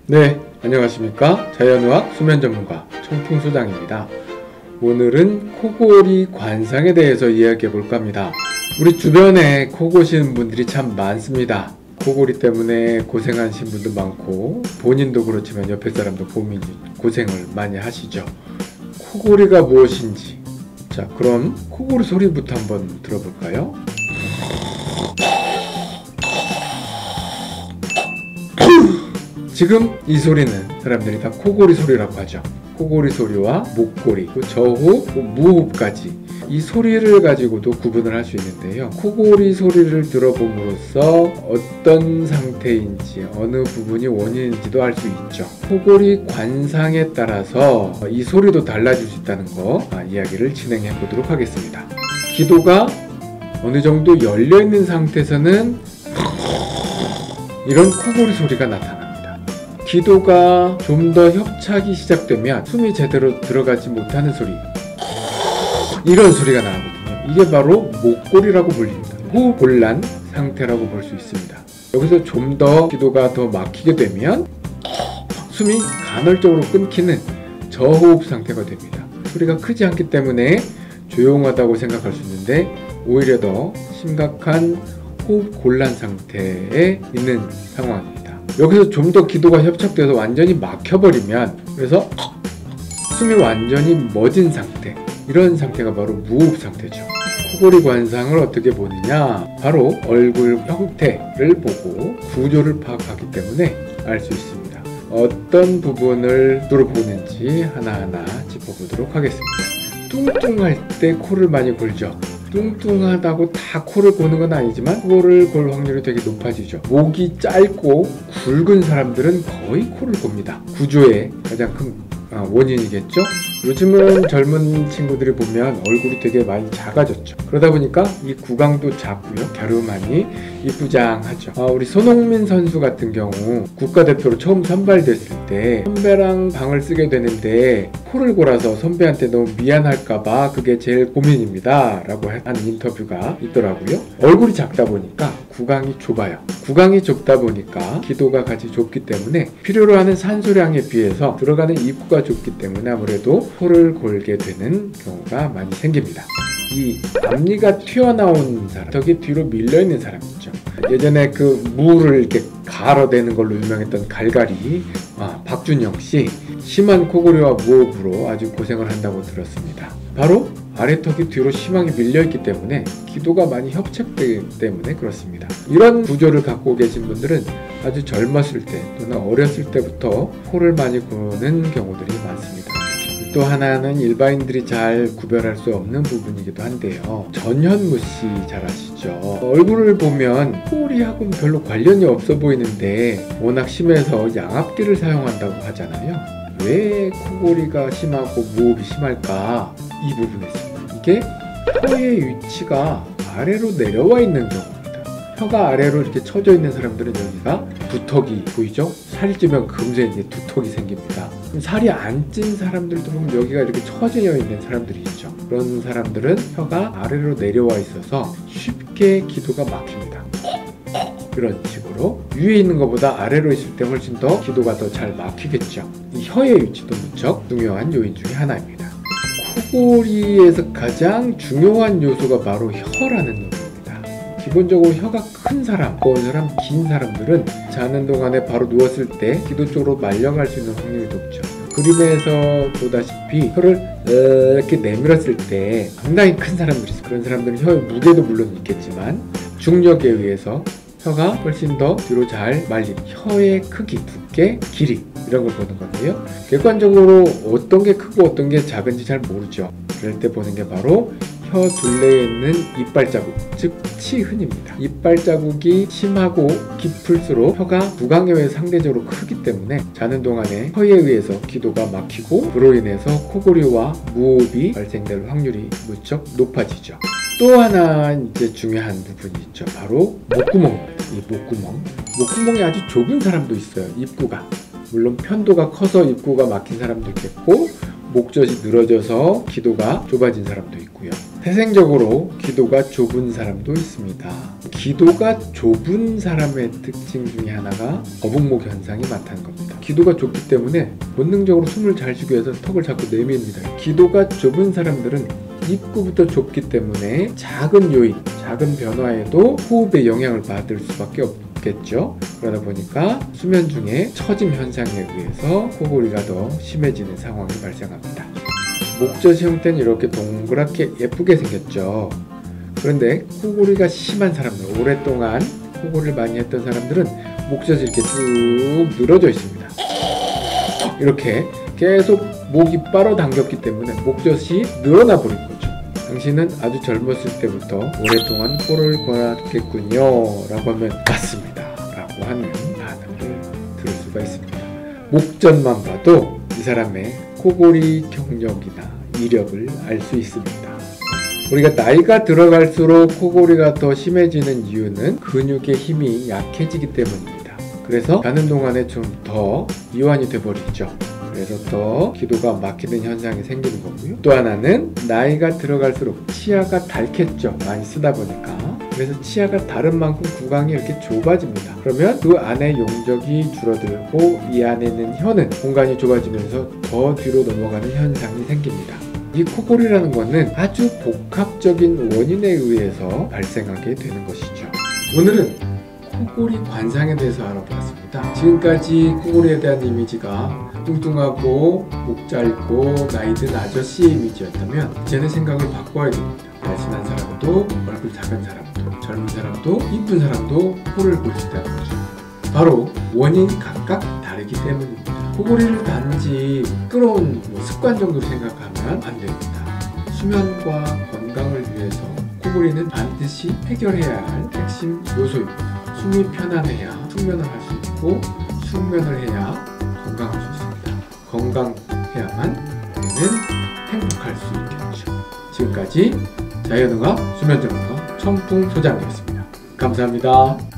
네, 안녕하십니까. 자연의학 수면 전문가 청풍소장입니다. 오늘은 코골이 관상에 대해서 이야기해 볼까 합니다. 우리 주변에 코 고시는 분들이 참 많습니다. 코골이 때문에 고생하신 분도 많고 본인도 그렇지만 옆에 사람도 고생을 많이 하시죠. 코골이가 무엇인지, 자 그럼 코골이 소리부터 한번 들어볼까요? 지금 이 소리는 사람들이 다 코골이 소리라고 하죠. 코골이 소리와 목골이, 저호흡, 무호흡까지 이 소리를 가지고도 구분을 할 수 있는데요. 코골이 소리를 들어봄으로써 어떤 상태인지 어느 부분이 원인인지도 알 수 있죠. 코골이 관상에 따라서 이 소리도 달라질 수 있다는 거 이야기를 진행해 보도록 하겠습니다. 기도가 어느 정도 열려 있는 상태에서는 이런 코골이 소리가 나타납니다. 기도가 좀 더 협착이 시작되면 숨이 제대로 들어가지 못하는 소리, 이런 소리가 나거든요. 이게 바로 목골이라고 불립니다. 호흡곤란 상태라고 볼 수 있습니다. 여기서 좀 더 기도가 더 막히게 되면 숨이 간헐적으로 끊기는 저호흡 상태가 됩니다. 소리가 크지 않기 때문에 조용하다고 생각할 수 있는데 오히려 더 심각한 호흡곤란 상태에 있는 상황입니다. 여기서 좀 더 기도가 협착돼서 완전히 막혀버리면, 그래서 숨이 완전히 멎은 상태, 이런 상태가 바로 무호흡 상태죠. 코골이 관상을 어떻게 보느냐, 바로 얼굴 형태를 보고 구조를 파악하기 때문에 알 수 있습니다. 어떤 부분을 들어보는지 하나하나 짚어보도록 하겠습니다. 뚱뚱할 때 코를 많이 골죠. 뚱뚱하다고 다 코를 고는 건 아니지만 코를 골 확률이 되게 높아지죠. 목이 짧고 굵은 사람들은 거의 코를 곱니다. 구조의 가장 큰 원인이겠죠. 요즘은 젊은 친구들이 보면 얼굴이 되게 많이 작아졌죠. 그러다 보니까 이 구강도 작고요, 갸름하니 이쁘장하죠. 우리 손흥민 선수 같은 경우 국가대표로 처음 선발됐을 때 선배랑 방을 쓰게 되는데 코를 골아서 선배한테 너무 미안할까봐 그게 제일 고민입니다 라고 한 인터뷰가 있더라고요. 얼굴이 작다 보니까 구강이 좁아요. 구강이 좁다 보니까 기도가 같이 좁기 때문에 필요로 하는 산소량에 비해서 들어가는 입구가 좁기 때문에 아무래도 코를 골게 되는 경우가 많이 생깁니다. 이 앞니가 튀어나온 사람, 저기 뒤로 밀려있는 사람 있죠. 예전에 그 무를 이렇게 갈아대는 걸로 유명했던 갈갈이 박준영씨, 심한 코골이와 무호흡으로 아주 고생을 한다고 들었습니다. 바로 아래턱이 뒤로 심하게 밀려있기 때문에 기도가 많이 협착되기 때문에 그렇습니다. 이런 구조를 갖고 계신 분들은 아주 젊었을 때 또는 어렸을 때부터 코를 많이 고는 경우들이 많습니다. 또 하나는 일반인들이 잘 구별할 수 없는 부분이기도 한데요. 전현무 씨 잘 아시죠? 얼굴을 보면 코골이하고는 별로 관련이 없어 보이는데 워낙 심해서 양압기를 사용한다고 하잖아요. 왜 코골이가 심하고 무호흡이 심할까? 이 부분에 있습니다. 이게 혀의 위치가 아래로 내려와 있는 경우입니다. 혀가 아래로 이렇게 쳐져 있는 사람들은 여기가 두턱이 보이죠? 살이 찌면 금세 이제 두턱이 생깁니다. 살이 안 찐 사람들도 보면 여기가 이렇게 처져 있는 사람들이 있죠. 그런 사람들은 혀가 아래로 내려와 있어서 쉽게 기도가 막힙니다. 이런 식으로 위에 있는 것보다 아래로 있을 때 훨씬 더 기도가 더 잘 막히겠죠. 이 혀의 위치도 무척 중요한 요인 중에 하나입니다. 코골이에서 가장 중요한 요소가 바로 혀라는 놈입니다. 기본적으로 혀가 큰 사람, 두꺼운 사람, 긴 사람들은 자는 동안에 바로 누웠을 때 기도 쪽으로 말려갈 수 있는 확률이 높죠. 그림에서 보다시피 혀를 이렇게 내밀었을 때 상당히 큰 사람들이 있어요. 그런 사람들은 혀의 무게도 물론 있겠지만 중력에 의해서 혀가 훨씬 더 뒤로 잘 말린, 혀의 크기, 두께, 길이, 이런 걸 보는 건데요. 객관적으로 어떤 게 크고 어떤 게 작은지 잘 모르죠. 그럴 때 보는 게 바로 혀 둘레에 있는 이빨 자국, 즉 치흔입니다. 이빨 자국이 심하고 깊을수록 혀가 구강에 의해 상대적으로 크기 때문에 자는 동안에 혀에 의해서 기도가 막히고 그로 인해서 코골이와 무호흡이 발생될 확률이 무척 높아지죠. 또 하나 이제 중요한 부분이 있죠. 바로 목구멍입니다. 이 목구멍이 아주 좁은 사람도 있어요. 입구가, 물론 편도가 커서 입구가 막힌 사람도 있겠고 목젖이 늘어져서 기도가 좁아진 사람도 있고요. 태생적으로 기도가 좁은 사람도 있습니다. 기도가 좁은 사람의 특징 중에 하나가 거북목 현상이 나타나는 겁니다. 기도가 좁기 때문에 본능적으로 숨을 잘 쉬기 위해서 턱을 자꾸 내밉니다. 기도가 좁은 사람들은 입구부터 좁기 때문에 작은 요인, 작은 변화에도 호흡에 영향을 받을 수밖에 없겠죠. 그러다 보니까 수면 중에 처짐 현상에 의해서 코골이가 더 심해지는 상황이 발생합니다. 목젖 형태는 이렇게 동그랗게 예쁘게 생겼죠. 그런데 코골이가 심한 사람들, 오랫동안 코골이를 많이 했던 사람들은 목젖이 이렇게 쭉 늘어져 있습니다. 이렇게 계속 목이 빨아 당겼기 때문에 목젖이 늘어나 버린 거죠. 당신은 아주 젊었을 때부터 오랫동안 코를 골았겠군요 라고 하면 맞습니다 라고 하는 반응을 들을 수가 있습니다. 목젖만 봐도 이 사람의 코골이 경력이나 이력을 알 수 있습니다. 우리가 나이가 들어갈수록 코골이가 더 심해지는 이유는 근육의 힘이 약해지기 때문입니다. 그래서 자는 동안에 좀 더 이완이 돼버리죠. 그래서 더 기도가 막히는 현상이 생기는 거고요. 또 하나는 나이가 들어갈수록 치아가 닳겠죠. 많이 쓰다 보니까. 그래서 치아가 닳은 만큼 구강이 이렇게 좁아집니다. 그러면 그 안에 용적이 줄어들고 이 안에 있는 혀는 공간이 좁아지면서 더 뒤로 넘어가는 현상이 생깁니다. 이 코골이라는 것은 아주 복합적인 원인에 의해서 발생하게 되는 것이죠. 오늘은 코골이 관상에 대해서 알아보았습니다. 지금까지 코골이에 대한 이미지가 뚱뚱하고 목 짧고 나이 든 아저씨의 이미지였다면 이제는 생각을 바꿔야 됩니다. 날씬한 사람도 얼굴 작은 사람도 젊은 사람도 이쁜 사람도 코를 골 수 있다는 거죠. 바로 원인이 각각 다르기 때문입니다. 코골이를 단지 끌어온 습관 정도로 생각하면 안 됩니다. 수면과 건강을 위해서 코골이는 반드시 해결해야 할 핵심 요소입니다. 숨이 편안해야 숙면을 할 수 있고 숙면을 해야 건강할 수 있습니다. 건강해야만 우리는 행복할 수 있겠죠. 지금까지 자연의학 수면전문가 청풍소장이었습니다. 감사합니다.